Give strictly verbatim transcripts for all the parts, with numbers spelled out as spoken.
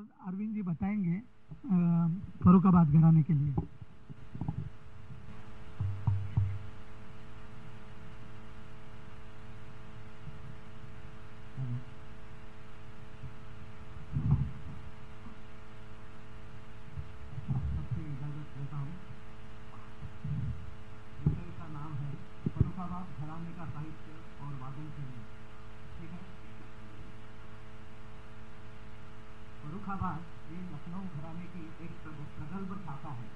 और अरविंद जी बताएंगे फर्रुखाबाद घराने के लिए। सबसे इजाजत देता हूँ। विषय का नाम है फर्रुखाबाद घराने का साहित्य और वादन शैली। ठीक है। फर्रुखाबाद ये लखनऊ घराने की एक प्रगल्भ शाखा है।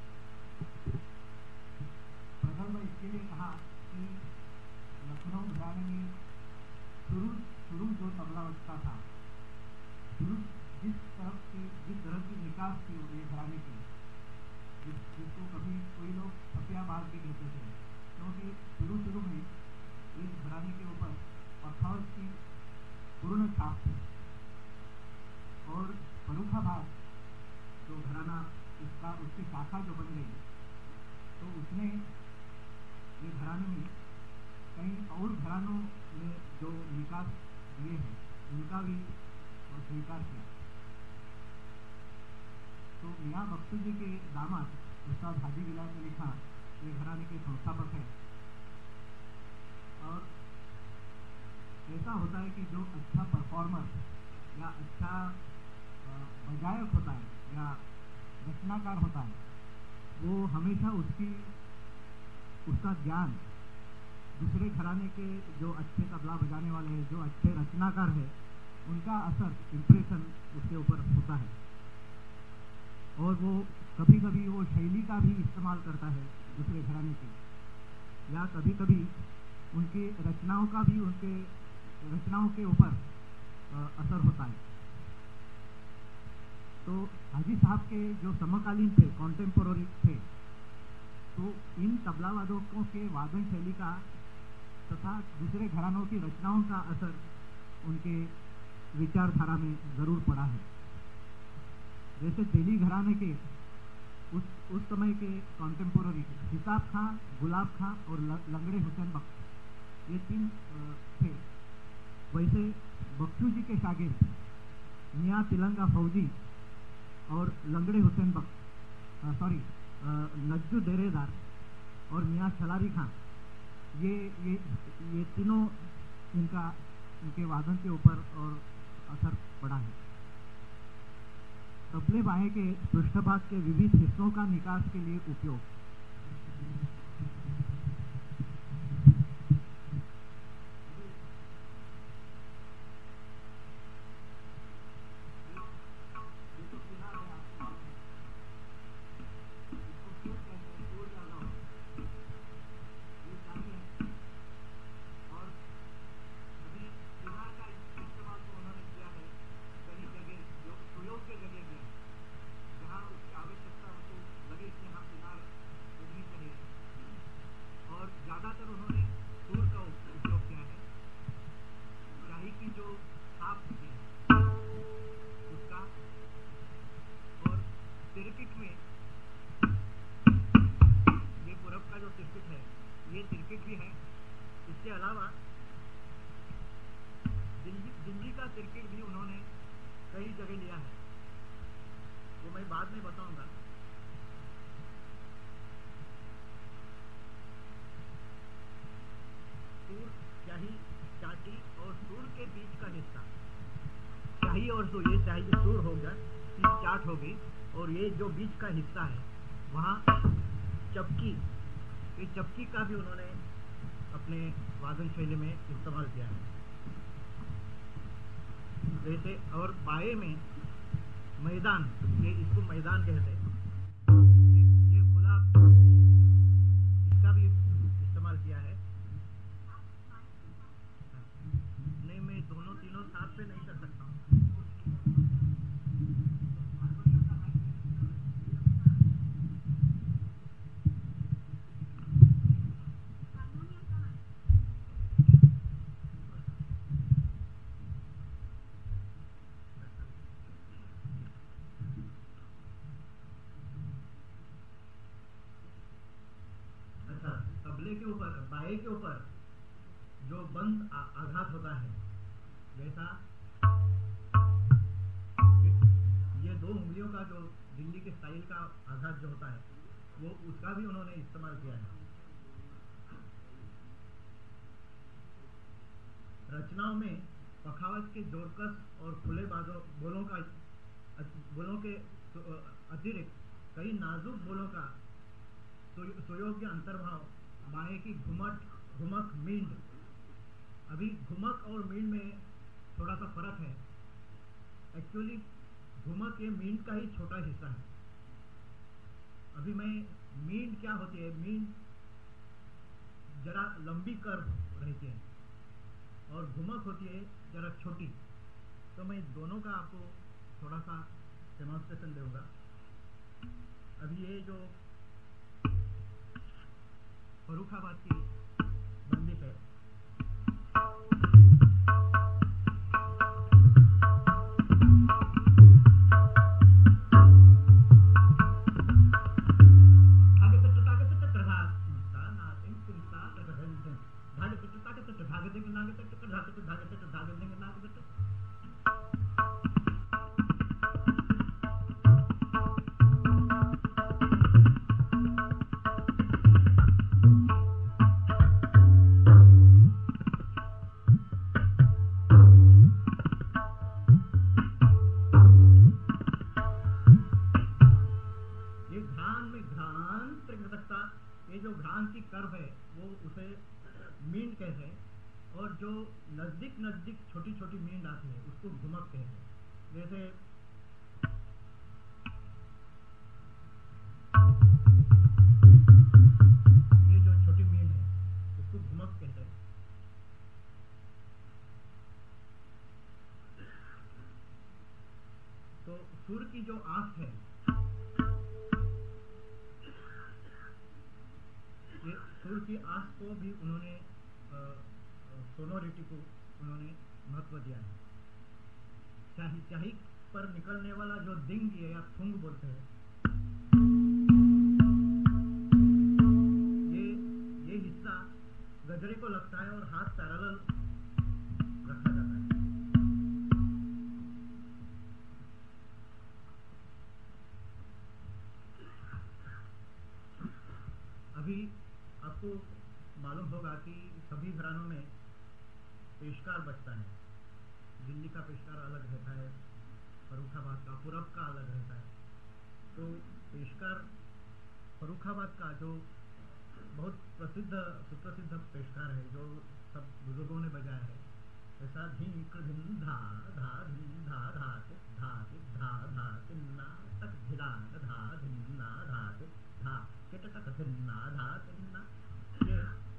प्रगल्भ इसके लिए कहा कि लखनऊ घराने में शुरू शुरू जो तबला बजता था, शुरू जिस तरफ की जिस तरह की निकास थी ये घराने की, जिस जिसको कभी कोई लोग सफियाबाद भी कहते थे, क्योंकि शुरू शुरू में इस घराने के ऊपर पठार की पूर्ण छाप थी। और फर्रुखाबाद जो घराना इसका उसकी शाखा जो बन गई, तो उसने ये घराने में कई और घरानों में जो निकास दिए हैं उनका भी स्वीकार किया। तो मियाँ बख्शू जी के दामाद उस्ताद हाजी विलायत अली खान ये घराने के संस्थापक है। और ऐसा होता है कि जो अच्छा परफॉर्मर या अच्छा बजायक होता है या रचनाकार होता है, वो हमेशा उसकी उसका ज्ञान दूसरे घराने के जो अच्छे तबला बजाने वाले हैं, जो अच्छे रचनाकार है, उनका असर इम्प्रेशन उसके ऊपर होता है। और वो कभी कभी वो शैली का भी इस्तेमाल करता है दूसरे घराने की, या कभी कभी उनकी रचनाओं का भी उनके रचनाओं के ऊपर असर होता है। तो हाजी साहब के जो समकालीन थे, कॉन्टेम्पोररी थे, तो इन तबला वादकों के वादन शैली का तथा दूसरे घरानों की रचनाओं का असर उनके विचारधारा में ज़रूर पड़ा है। जैसे दिल्ली घराने के उस उस समय के कॉन्टेम्पोररी हिसाब खां, गुलाब खां और लंगड़े हुसैन बख्श, ये तीन थे। वैसे बख्शू जी के शागिर्द मियाँ तिलंगा फौजी और लंगड़े हुसैन बख्श, सॉरी नज्जू डेरेदार और मियाँ छलारी खां, ये ये ये तीनों इनका इनके वादन के ऊपर और असर पड़ा है। तबले बाएं के पृष्ठभाग के विविध हिस्सों का निकास के लिए उपयोग। ज़्यादातर उन्होंने सुर का उपयोग किया है। शाही की जो छाप होती है उसका, और तिरकिट में ये पूरब का जो तिरकिट है, ये तिरकिट भी है। इसके अलावा दिल्ली दिल्ली का तिरकिट भी उन्होंने कई जगह लिया है, वो मैं बाद में बताऊंगा। सुर, शाही, चाटी और सुर के बीच का हिस्सा, शाही और सुर, ये शाही सुर हो गया, चाट हो गई, और ये जो बीच का हिस्सा है वहाँ चपकी, ये चपकी का भी उन्होंने अपने वादन शैली में इस्तेमाल किया है। जैसे और बाए में मैदान, ये इसको मैदान कहते हैं, ये खुला, इसका भी इस्तेमाल किया है। नहीं, मैं दोनों तीनों साथ पे नहीं कर सकता हूँ। तबले के ऊपर, बाए के ऊपर जो बंद आघात होता है, जैसा ये दिल्लियों का जो दिल्ली के स्टाइल का आघात जो होता है वो उसका भी उन्होंने इस्तेमाल किया है। रचनाओं में पखावज के जोरकस और खुले बाजों बोलों का बोलों के अतिरिक्त कई नाजुक बोलों का सुयोग्य अंतर्भाव, माए की घुमट घुमक मींड। अभी घुमक और मींड में थोड़ा सा फर्क है। एक्चुअली घुमक ये मींड का ही छोटा हिस्सा है। अभी मैं मींड क्या होती है, मींड जरा लंबी कर्व रहती है और घुमक होती है जरा छोटी। तो मैं दोनों का आपको थोड़ा सा डेमोन्स्ट्रेशन दूंगा। अभी ये जो फर्रुखाबाद की बंदिश है, नजदीक नजदीक छोटी छोटी मींड आती है उसको घुमक कहते हैं। जैसे ये जो छोटी मींड है उसको घुमक कहते हैं। तो सुर की जो आंख है, ये सुर की आंख को भी उन्होंने सोनोरिटी को उन्होंने महत्व दिया है। चाही चाही पर निकलने वाला जो दिंग है या थुंग बोलते हैं, ये ये हिस्सा गजरे को लगता है और हाथ पैरेलल रखा जाता है। अभी आपको मालूम होगा कि सभी घरानों में पेशकार बजता है। दिल्ली का पेशकार अलग रहता है, फर्रुखाबाद का, पूरब का अलग रहता है। तो पेशकार फर्रुखाबाद का जो बहुत प्रसिद्ध सुप्रसिद्ध पेशकार है जो सब बुजुर्गों ने बजाया है, ऐसा धिक धिन धा धा धिन धा धा धा धा धा तिन्ना तक धिला धा धिन्ना धा धा के तक धिन्ना धा तिन्ना। ये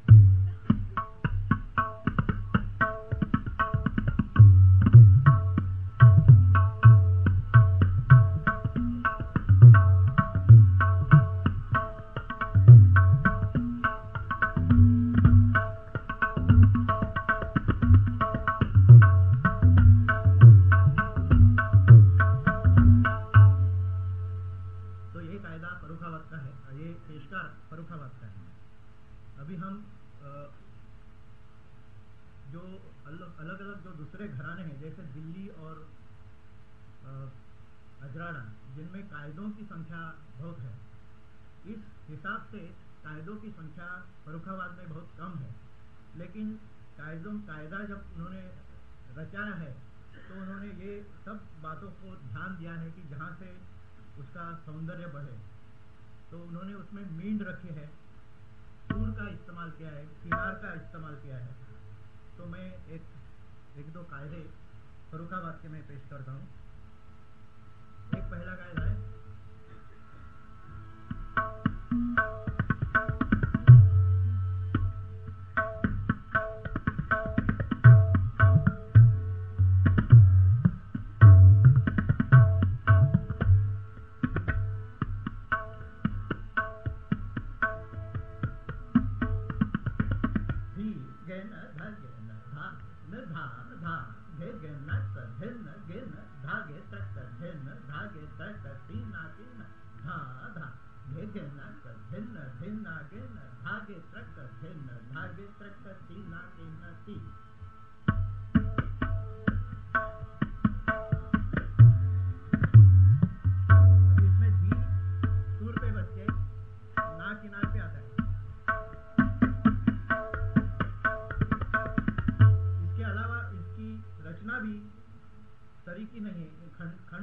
की संख्या फर्रुखाबाद में बहुत कम है, लेकिन कायदों कायदा जब उन्होंने रचाया है तो उन्होंने ये सब बातों को ध्यान दिया है कि जहाँ से उसका सौंदर्य बढ़े। तो उन्होंने उसमें मींड रखे है, सूर का इस्तेमाल किया है, किनार का इस्तेमाल किया है। तो मैं एक एक दो कायदे फर्रुखाबाद के मैं पेश करता हूँ। एक पहला कायदा है,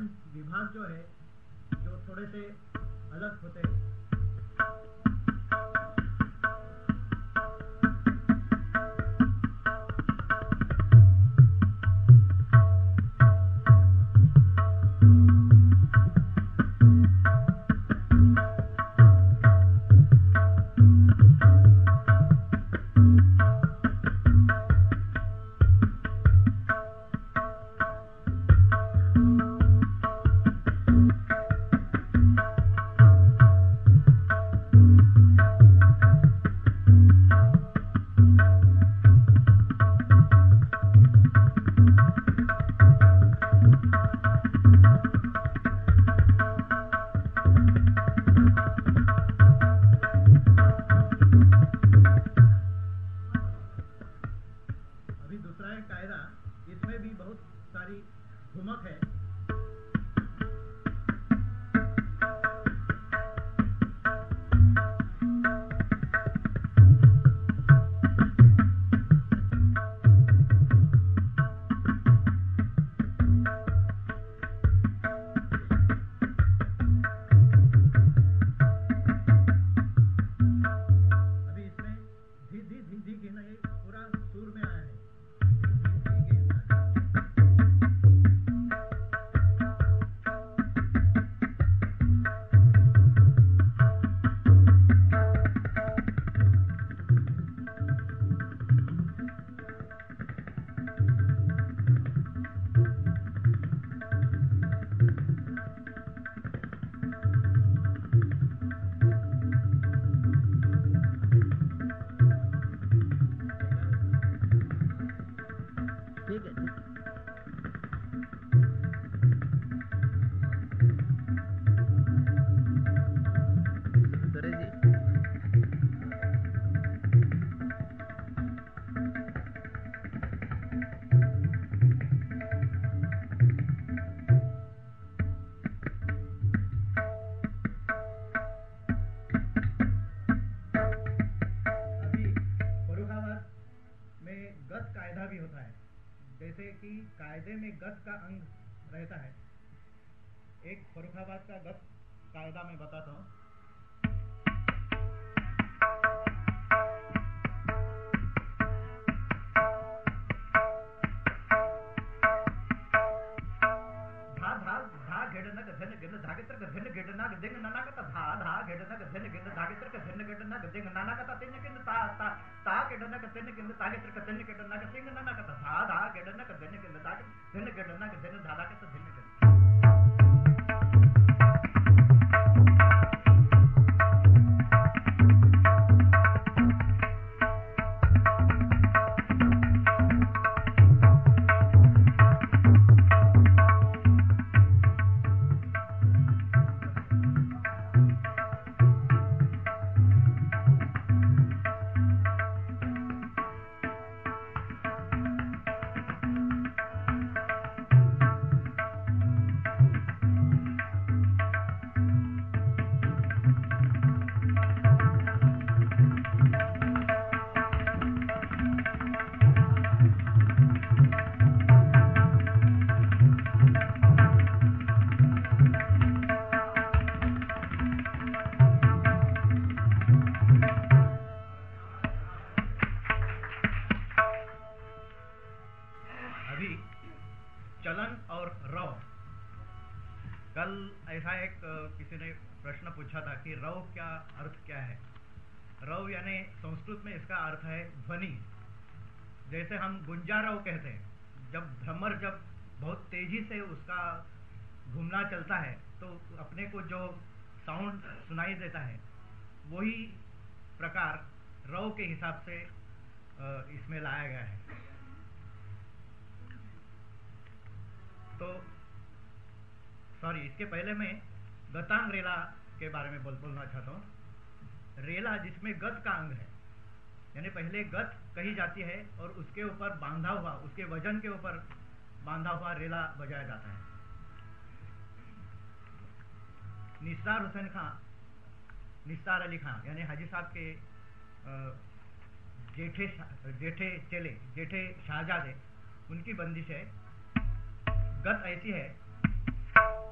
पांच विभाग जो है जो थोड़े से अलग होते हैं। जैसे कि कायदे में गत का अंग रहता है। एक फर्रुखाबाद का गत कायदा मैं बताता हूँ। धा धा धा घेडना गधन गिन धागित्र गधन घेडना गदेंग नाना का धा धा घेडना गधन गिन धागित्र गधन घेडना गदेंग नाना का तेन गिन ता ता ता घेडना गधन गिन धागित्र गधन घेडना गदेंग नाना का धा धा घेडना गधन गिन धागित्र गधन घेडना गदेंग धादा का धन गिन। किसी ने प्रश्न पूछा था कि रव क्या अर्थ क्या है। रव यानी संस्कृत में इसका अर्थ है ध्वनि। जैसे हम गुंजारव कहते हैं, जब भ्रमर जब बहुत तेजी से उसका घूमना चलता है तो अपने को जो साउंड सुनाई देता है, वही प्रकार रव के हिसाब से इसमें लाया गया है। तो सॉरी, इसके पहले मैं गतांग रेला के बारे में बोल बोलना चाहता हूँ। रेला जिसमें गत का अंग है, यानी पहले गत कही जाती है और उसके ऊपर बांधा हुआ, उसके वजन के ऊपर बांधा हुआ रेला बजाया जाता है। निस्तार हुसैन खां, निस्तार अली खां यानी हाजी साहब के जेठे जेठे चेले, जेठे शाहजादे, उनकी बंदिश है। गत ऐसी है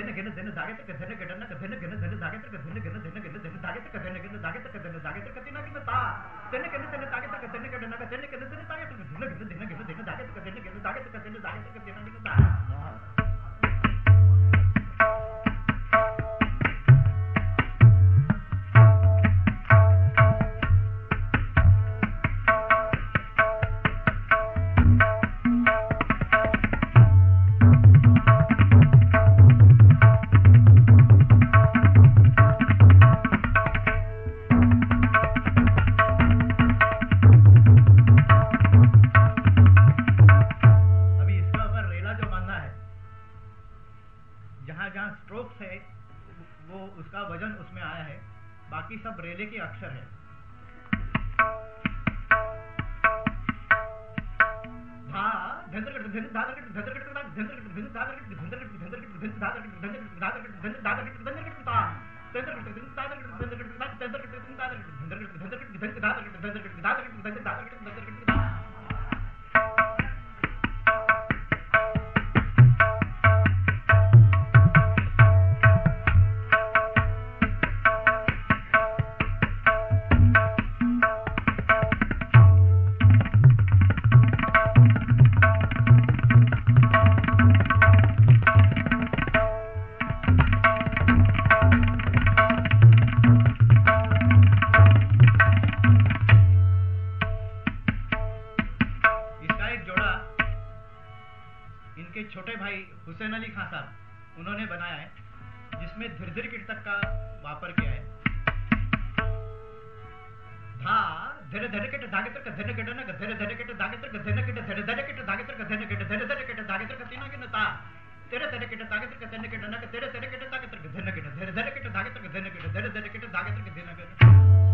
धन घन धन धागे तक धन घटन धन घन धन धागे तक धन घन धन घन धन धागे तक धन घन धागे तक धन धागे तक कति ना कि ता धन घन धन धागे तक धन घटन धन घन धन धागे तक धन घन धन घन धन धागे तक धन घन धागे तक धन धागे तक कति ना कि ता। बाकी सब रेले के अक्षर है। धा धंधर कट धंधर धाधर कट धंधर कट धंधर कट धंधर धाधर कट धंधर कट धंधर कट धंधर धाधर कट धंधर कट धाधर कट धंधर धाधर कट धंधर कट ता धंधर कट धंधर धाधर कट धंधर कट धंधर कट धंधर कट धंधर कट धंधर कट धंधर धाधर कट धंधर कट धाधर कट धंधर धाधर कट धंधर कट ता। छोटे भाई हुसैन अली खान साहब उन्होंने बनाया है, जिसमें धीर धीर कीट तक का वापर किया है। धा धीर धीर कीट धागे तक धीर कीट न धीर धीर कीट धागे तक धीर कीट धीर धीर कीट धागे तक धीर कीट धीर धीर कीट धागे तक तीना कि न ता तेरे तेरे कीट धागे तक धीर कीट न तेरे तेरे कीट धागे तक धीर कीट धीर धीर कीट धागे तक धीर कीट धीर धीर कीट धागे तक धीर कीट।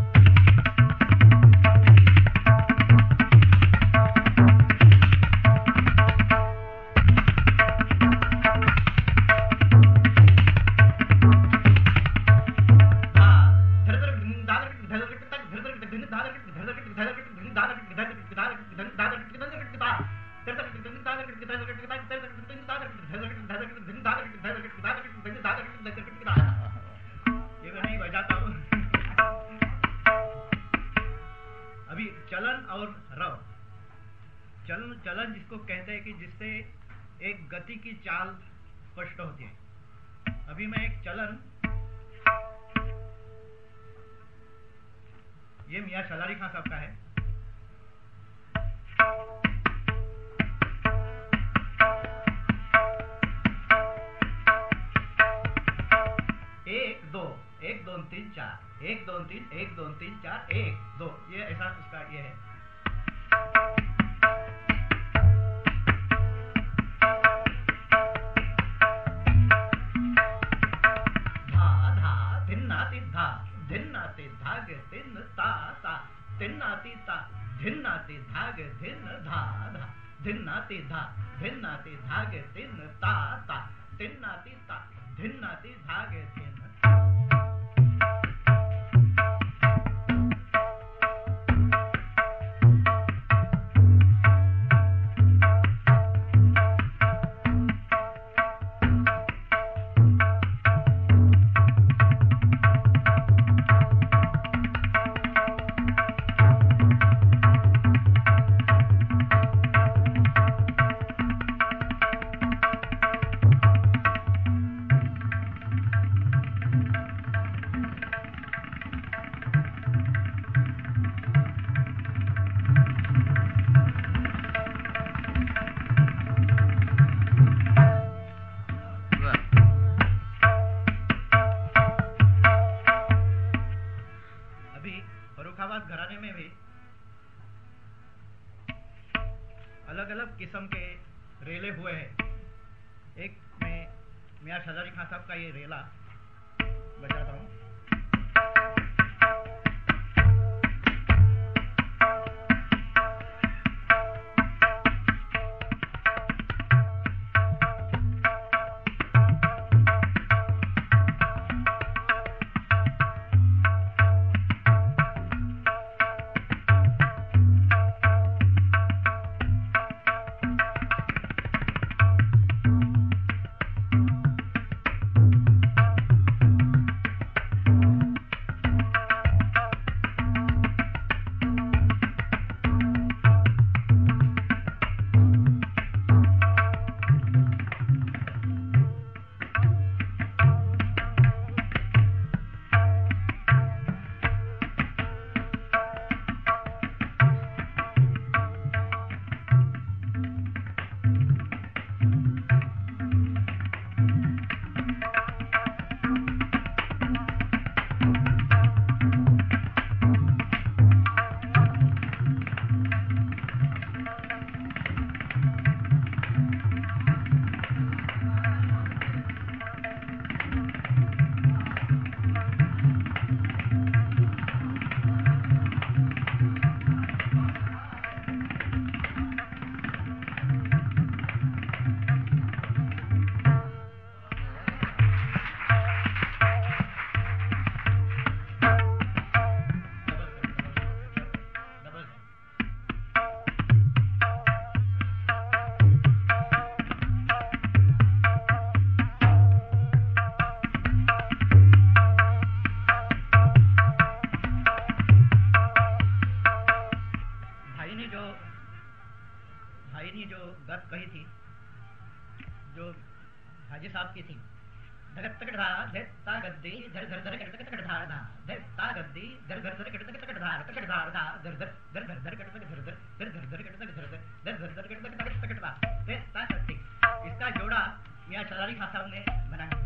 अभी चलन और रव, चलन चलन जिसको कहते हैं कि जिससे एक गति की चाल स्पष्ट होती है। अभी मैं एक चलन, ये मियां शलारी खान साहब का है। एक दो एक दो तीन चार एक दो तीन एक दो तीन चार एक दो, ये ऐसा उसका ये है। धा धा धिन्नाति धा धिन्नाति धाग धिन्न ता ता धिन्नाति ता धिन्नाति धाग धिन्न धा धा धिन्नाति धा धिन्नाति धाग धिन्न ता ता धिन्नाति ता धिन्नाति धाग धिन्न। घराने में भी अलग अलग किस्म के रेले हुए हैं। एक में मियां शलारी खान साहब का ये रेला बजाता हूँ। हाजी साहब की थी। धगत तकट धा धे ता गद्दी धर धर धर कट तकट धा धा धे ता गद्दी धर धर धर कट तकट धा तकट धा धा धर धर धर धर धर कट तक धर धर धर धर धर कट तक धर धर धर धर धर कट तक तकट तकट धा धे ता गद्दी। इसका जोड़ा मियां चलाली खां साहब ने बनाया।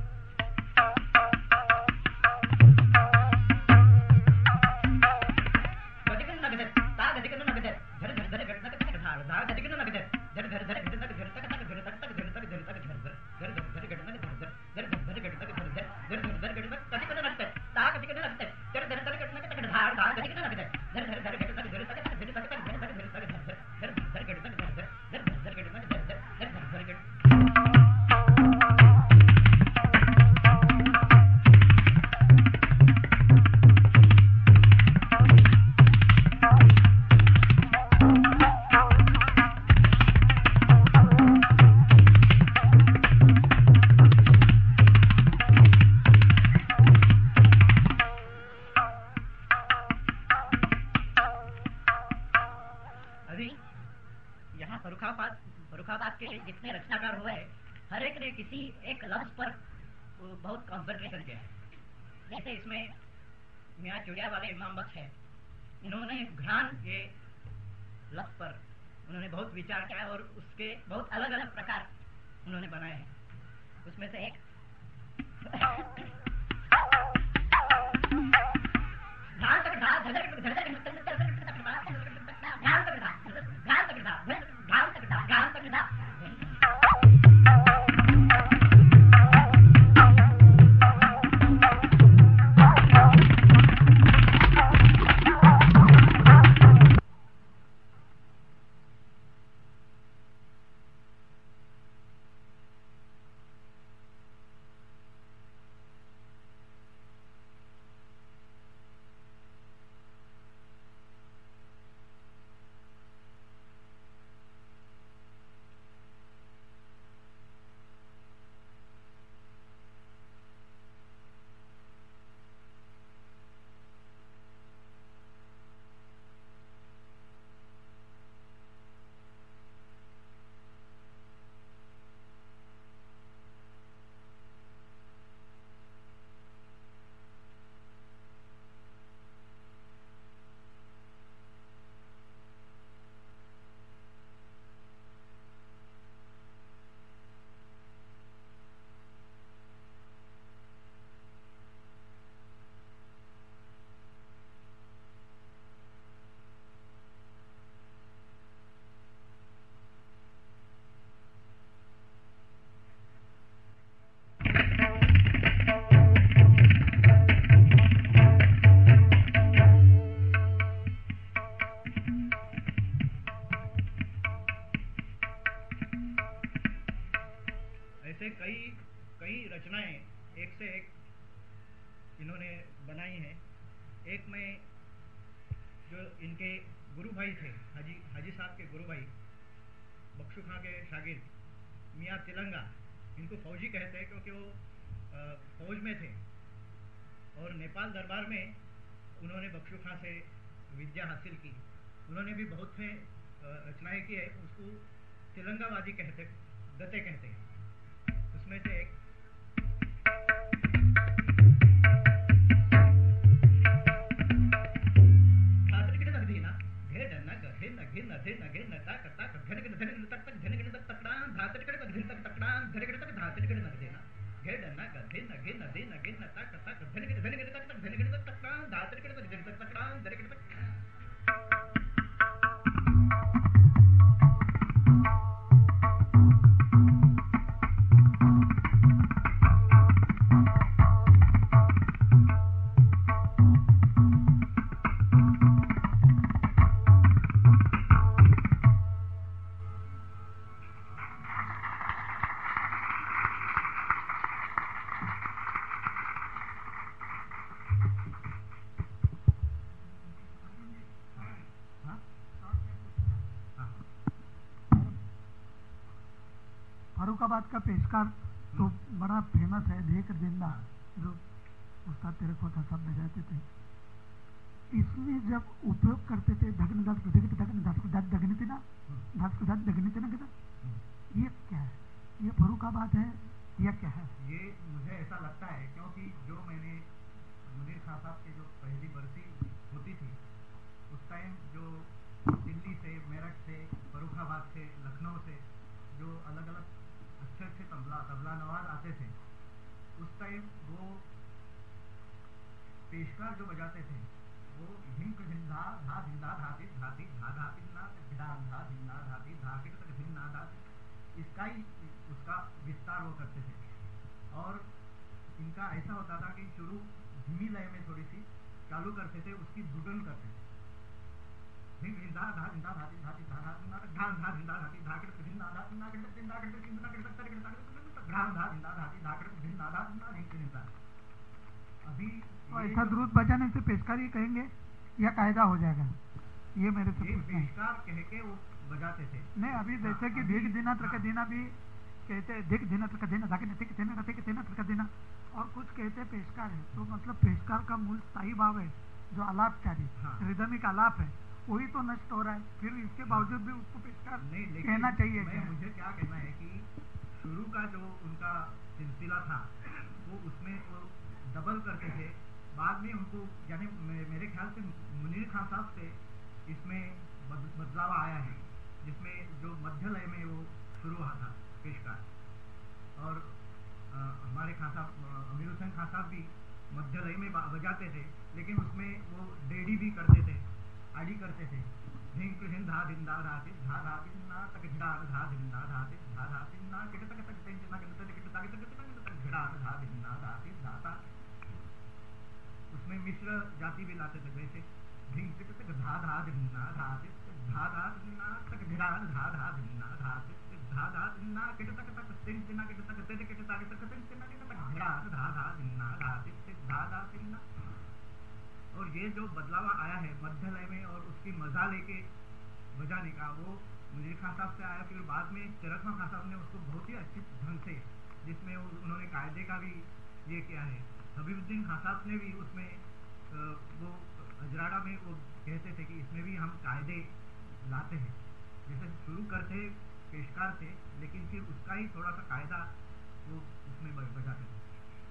जितने रचनाकार हुए हर एक ने किसी एक लफ्ज पर बहुत कॉन्सेंट्रेशन किया है। जैसे इसमें मियां चुड़िया वाले इमाम बख्श है, इन्होंने घ्राण के लफ्ज पर उन्होंने बहुत विचार किया और उसके बहुत अलग अलग प्रकार उन्होंने बनाए हैं। उसमें से एक घ्राण तक घ्राण घ्राण तक घ्राण तक घ्राण तक घ्राण कई कई रचनाएं एक से एक इन्होंने बनाई हैं। एक में जो इनके गुरु भाई थे, हाजी हाजी साहब के गुरु भाई बख्शू खां के शागिर्द मियां तिलंगा, इनको फौजी कहते हैं क्योंकि वो फौज में थे और नेपाल दरबार में उन्होंने बख्शू खां से विद्या हासिल की। उन्होंने भी बहुत से रचनाएं की है, उसको तिलंगावादी कहते दत्ते कहते हैं। उसमें से एक फरुखाबाद का पेशकार तो बड़ा फेमस है, ढेकर जिंदा, जो उस्ताद तेरे को था सब बजाते थे। इसमें जब उपयोग करते थे धगन धस धगन धगन धस धस धगनी थी ना, धस धस धगनी थी ना किधर, ये क्या है? ये फरुखाबाद है यह क्या है? ये मुझे ऐसा लगता है क्योंकि जो मैंने मुनीर खां साहब की जो पहली बरसी होती थी उस टाइम जो दिल्ली से, मेरठ से, फर्रुखाबाद से, लखनऊ से जो अलग अलग अच्छे अच्छे तबला तबला नवाज आते थे, उस टाइम वो पेशकार जो बजाते थे वो धिंक धिंधा धा धिंधा धाती धाती धा धा धिन्ना धिड़ा धा धिन्ना धाती धा के तक धिन्ना धा, इसका ही उसका विस्तार वो करते थे। और इनका ऐसा होता था कि शुरू धीमी लय में थोड़ी सी चालू करते थे, उसकी दुगन करते थे। धिंक धिंधा धा धिंधा धाती धाती धा धा धिन्ना धा धा धिंधा धाती धा के तक धिन्ना धा धिन्ना के तक धिन्ना के तक धिन्ना के तक धिन्ना के तक धा धा धिंधा धाती धा के तक धिन्ना धा धिन्ना धिंक धिंधा। अभी ऐसा द्रुत बजाने से पेशकार ही कहेंगे या कायदा हो जाएगा? ये मेरे से पूछना है। पेशकार कह के वो बजाते थे। नहीं, अभी जैसे कि धिक दिना ट्रक दिना भी कहते हैं, धिक दिना ट्रक दिना धाके टिक देना टिक देना ट्रक देना, और कुछ कहते हैं पेशकार है। तो मतलब पेशकार का मूल स्थायी भाव है जो आलापचारी रिदमिक आलाप है, वही तो नष्ट हो रहा है। फिर इसके बावजूद भी उसको पेशकार नहीं कहना चाहिए। मैं मुझे क्या कहना है कि शुरू का जो उनका सिलसिला था वो उसमें वो डबल करते थे, बाद में उनको यानी मेरे ख्याल से मुनीर खां साहब से इसमें बदलाव आया है, जिसमें जो मध्य लय में वो शुरू हुआ था पेशकार। और आ, हमारे खां साहब अमीर हुसैन खां साहब भी मध्य लय में बजाते थे, लेकिन उसमें वो डेडी भी करते थे, आड़ी करते थे। धिंक धिंधा धिंदा धाति धा धा धिन्ना तक धिड़ा धा धिन्ना धाति धा धा धिन्ना किट तक तक धिन्ना किट तक किट तक तक धिड़ा धा धिन्ना धाति धाता। उसमें मिश्र जाति भी लाते थे, जैसे धिंक तक धा धा धिन्ना धाति धा धा धिन्ना तक धिड़ा धा धा धिन्ना धाति धा धा धिन्ना किट तक तक तिन तिना किट तक तिन किट तक तक तिन तिना किट तक धिड़ा धा धा धिन्ना धाति धा धा धिन्ना। और ये जो बदलाव आया है मध्य लय में और उसकी मजा लेके बजाने का, वो मुनीर खां साहब से आया। फिर बाद में चरखमा खां साहब ने उसको बहुत ही अच्छी ढंग से, जिसमें उन्होंने कायदे का भी ये किया है। हबीबुद्दीन खां साहब ने भी उसमें वो अजराड़ा में वो कहते थे कि इसमें भी हम कायदे लाते हैं। जैसे शुरू करते पेशकार से, लेकिन फिर उसका ही थोड़ा सा कायदा वो उसमें बजाते थे।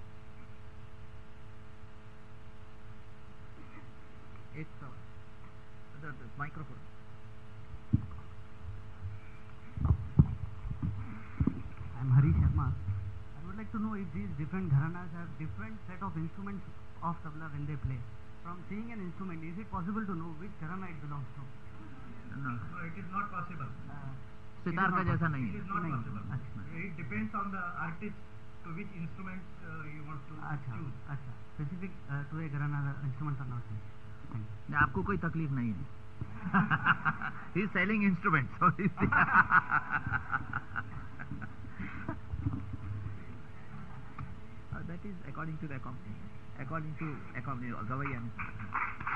एक सवाल, microphone. I am Hari Sharma. I would like to know if these different gharanas have different set of instruments of tabla when they play. From seeing an instrument, is it possible to know which gharana it belongs to? No, No, it is not possible. Uh, sitar का जैसा नहीं It है। is not नहीं, possible. अच्छा। It depends on the artist to which instrument uh, you want to अच्छा, choose. अच्छा. Specific uh, to a gharana, the instruments are not there. Thank you. नहीं, आपको कोई तकलीफ नहीं है। He is selling instruments. So he is uh, that is according to the accompanying, according to accompanying Gavaiya.